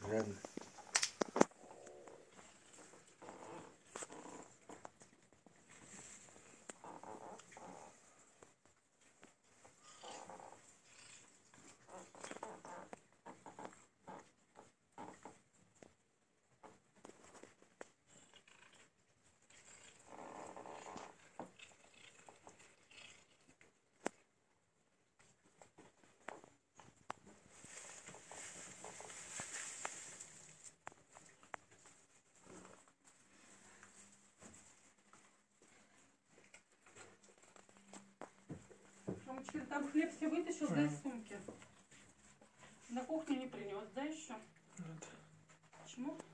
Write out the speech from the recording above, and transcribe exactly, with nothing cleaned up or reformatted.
Рядом. Мамочка, там хлеб все вытащил, да, из сумки? На кухню не принес, да, еще? Нет. Почему?